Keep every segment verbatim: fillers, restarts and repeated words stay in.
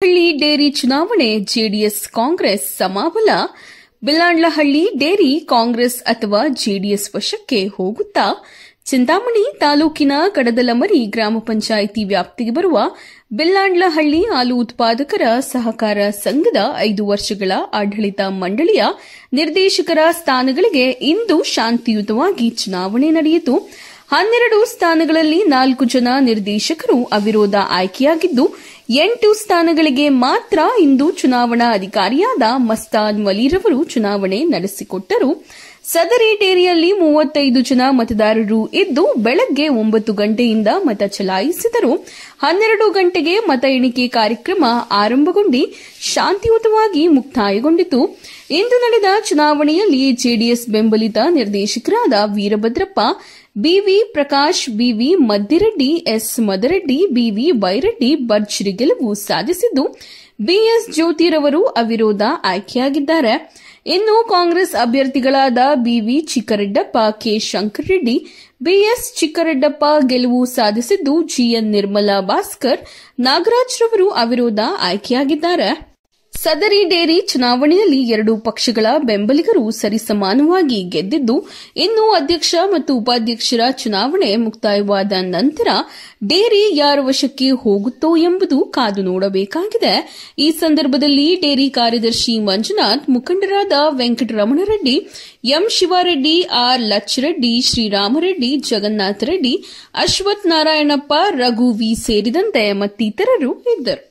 ಹಳ್ಳಿ ಡೇರಿ ಚುನಾವಣೆ ಜೆಡಿಎಸ್ ಕಾಂಗ್ರೆಸ್ ಸಮಬಲ. ಬಿಲ್ಲಾಂಡ್ಲಹಳ್ಳಿ ಡೇರಿ ಕಾಂಗ್ರೆಸ್ ಅಥವಾ ಜೆಡಿಎಸ್ ವಶಕ್ಕೆ ಹೋಗುತ್ತಾ? ಚಿಂತಾಮಣಿ ತಾಲೂಕಿನ ಕಡದಲಮರಿ ಗ್ರಾಮ ಪಂಚಾಯಿತಿ ವ್ಯಾಪ್ತಿಗೆ ಬರುವ ಬಿಲ್ಲಾಂಡ್ಲಹಳ್ಳಿ ಹಾಲು ಉತ್ಪಾದಕರ ಸಹಕಾರ ಸಂಘದ ಐದು ವರ್ಷಗಳ ಆಡಳಿತ ಮಂಡಳಿಯ ನಿರ್ದೇಶಕರ ಸ್ಥಾನಗಳಿಗೆ ಇಂದು ಶಾಂತಿಯುತವಾಗಿ ಚುನಾವಣೆ ನಡೆಯಿತು. ಹನ್ನೆರಡು ಸ್ಥಾನಗಳಲ್ಲಿ ನಾಲ್ಕು ಜನ ನಿರ್ದೇಶಕರು ಅವಿರೋಧ ಆಯ್ಕೆಯಾಗಿದ್ದು, ಎಂಟು ಸ್ಥಾನಗಳಿಗೆ ಮಾತ್ರ ಇಂದು ಚುನಾವಣಾ ಅಧಿಕಾರಿಯಾದ ಮಸ್ತಾನ್ ವಲಿರವರು ಚುನಾವಣೆ ನಡೆಸಿಕೊಟ್ಟರು. ಸದರಿ ಡೇರಿಯಲ್ಲಿ ಮೂವತ್ತೈದು ಜನ ಮತದಾರರು ಇದ್ದು, ಬೆಳಗ್ಗೆ ಒಂಬತ್ತು ಗಂಟೆಯಿಂದ ಮತ ಚಲಾಯಿಸಿದರು. ಹನ್ನೆರಡು ಗಂಟೆಗೆ ಮತ ಎಣಿಕೆ ಕಾರ್ಯಕ್ರಮ ಆರಂಭಗೊಂಡು ಶಾಂತಿಯುತವಾಗಿ ಮುಕ್ತಾಯಗೊಂಡಿತು. ಇಂದು ನಡೆದ ಚುನಾವಣೆಯಲ್ಲಿ ಜೆಡಿಎಸ್ ಬೆಂಬಲಿತ ನಿರ್ದೇಶಕರಾದ Veerabhadrappa, B V Prakash, B V Maddireddy, S Madareddy, B V Byreddy ಭರ್ಜರಿ ಗೆಲುವು ಸಾಧಿಸಿದ್ದು, ಬಿಎಸ್ ಜ್ಯೋತಿರವರು ಅವಿರೋಧ ಆಯ್ಕೆಯಾಗಿದ್ದಾರೆ. ಇನ್ನು ಕಾಂಗ್ರೆಸ್ ಅಭ್ಯರ್ಥಿಗಳಾದ B V Chikkareddappa, K Shankarareddy, B S Chikkareddappa ಗೆಲುವು ಸಾಧಿಸಿದ್ದು, ಜಿಎನ್ ನಿರ್ಮಲಾ ಭಾಸ್ಕರ್, ನಾಗರಾಜ್ ರವರು ಅವಿರೋಧ ಆಯ್ಕೆಯಾಗಿದ್ದಾರೆ. ಸದರಿ ಡೇರಿ ಚುನಾವಣೆಯಲ್ಲಿ ಎರಡೂ ಪಕ್ಷಗಳ ಬೆಂಬಲಿಗರು ಸರಿಸಮಾನವಾಗಿ ಗೆದ್ದಿದ್ದು, ಇನ್ನು ಅಧ್ಯಕ್ಷ ಮತ್ತು ಉಪಾಧ್ಯಕ್ಷರ ಚುನಾವಣೆ ಮುಕ್ತಾಯವಾದ ನಂತರ ಡೇರಿ ಯಾರ ವಶಕ್ಕೆ ಹೋಗುತ್ತೋ ಎಂಬುದು ಕಾದು ನೋಡಬೇಕಾಗಿದೆ. ಈ ಸಂದರ್ಭದಲ್ಲಿ ಡೇರಿ ಕಾರ್ಯದರ್ಶಿ ಮಂಜುನಾಥ್, ಮುಖಂಡರಾದ Venkataramanareddy, M Shivareddy, R Lachchareddy, Sriramareddy, Jagannatha Reddy, Ashwath Narayanappa, Raghu V ಸೇರಿದಂತೆ ಮತ್ತಿತರರು ಇದ್ದರು.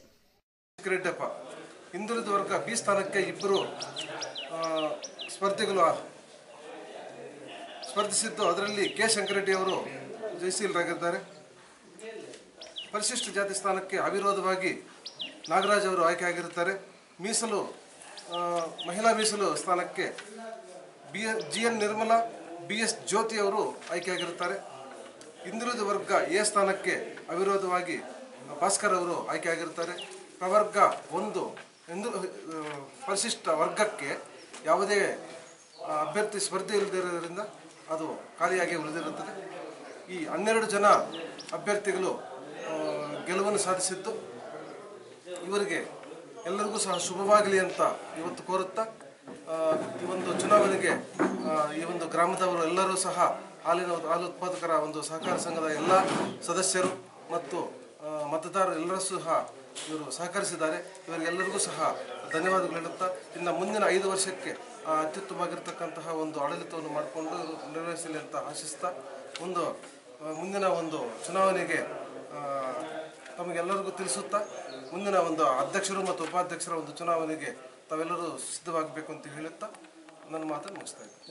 ಹಿಂದುಳಿದ ವರ್ಗ ಬಿ ಸ್ಥಾನಕ್ಕೆ ಇಬ್ಬರು ಸ್ಪರ್ಧಿಗಳು ಸ್ಪರ್ಧಿಸಿದ್ದು, ಅದರಲ್ಲಿ ಕೆ ಶಂಕರರೆಡ್ಡಿ ಅವರು ಜಯಶೀಲರಾಗಿದ್ದಾರೆ. ಪರಿಶಿಷ್ಟ ಜಾತಿ ಸ್ಥಾನಕ್ಕೆ ಅವಿರೋಧವಾಗಿ ನಾಗರಾಜ್ ಅವರು ಆಯ್ಕೆಯಾಗಿರುತ್ತಾರೆ. ಮೀಸಲು ಮಹಿಳಾ ಮೀಸಲು ಸ್ಥಾನಕ್ಕೆ B G N Nirmala, B S Jyothi ಅವರು ಆಯ್ಕೆಯಾಗಿರುತ್ತಾರೆ. ಹಿಂದುಳಿದ ವರ್ಗ ಎ ಸ್ಥಾನಕ್ಕೆ ಅವಿರೋಧವಾಗಿ ಭಾಸ್ಕರ್ ಅವರು ಆಯ್ಕೆಯಾಗಿರುತ್ತಾರೆ. ಪ್ರವರ್ಗ ಒಂದು ಎಂದು ಪರಿಶಿಷ್ಟ ವರ್ಗಕ್ಕೆ ಯಾವುದೇ ಅಭ್ಯರ್ಥಿ ಸ್ಪರ್ಧೆ ಇಲ್ಲದಿರೋದ್ರಿಂದ ಅದು ಖಾಲಿಯಾಗಿ ಉಳಿದಿರುತ್ತದೆ. ಈ ಹನ್ನೆರಡು ಜನ ಅಭ್ಯರ್ಥಿಗಳು ಗೆಲುವನ್ನು ಸಾಧಿಸಿದ್ದು, ಇವರಿಗೆ ಎಲ್ಲರಿಗೂ ಸಹ ಶುಭವಾಗಲಿ ಅಂತ ಇವತ್ತು ಕೋರುತ್ತಾ, ಈ ಒಂದು ಚುನಾವಣೆಗೆ ಈ ಒಂದು ಗ್ರಾಮದವರು ಎಲ್ಲರೂ ಸಹ ಹಾಲಿನ ಹಾಲು ಉತ್ಪಾದಕರ ಒಂದು ಸಹಕಾರ ಸಂಘದ ಎಲ್ಲ ಸದಸ್ಯರು ಮತ್ತು ಮತದಾರರು ಎಲ್ಲರೂ ಸಹ ಇವರು ಸಹಕರಿಸಿದ್ದಾರೆ. ಇವರಿಗೆಲ್ಲರಿಗೂ ಸಹ ಧನ್ಯವಾದಗಳು ಹೇಳುತ್ತಾ, ಇನ್ನು ಮುಂದಿನ ಐದು ವರ್ಷಕ್ಕೆ ಅತ್ಯುತ್ತಮವಾಗಿರ್ತಕ್ಕಂತಹ ಒಂದು ಆಡಳಿತವನ್ನು ಮಾಡಿಕೊಂಡು ನಿರ್ವಹಿಸಲಿ ಅಂತ ಆಶಿಸ್ತಾ, ಒಂದು ಮುಂದಿನ ಒಂದು ಚುನಾವಣೆಗೆ ತಮಗೆಲ್ಲರಿಗೂ ತಿಳಿಸುತ್ತಾ, ಮುಂದಿನ ಒಂದು ಅಧ್ಯಕ್ಷರು ಮತ್ತು ಉಪಾಧ್ಯಕ್ಷರ ಒಂದು ಚುನಾವಣೆಗೆ ತಾವೆಲ್ಲರೂ ಸಿದ್ಧವಾಗಬೇಕು ಅಂತ ಹೇಳುತ್ತಾ ನನ್ನ ಮಾತನ್ನು ಮುಗಿಸ್ತಾ ಇದ್ದೀನಿ.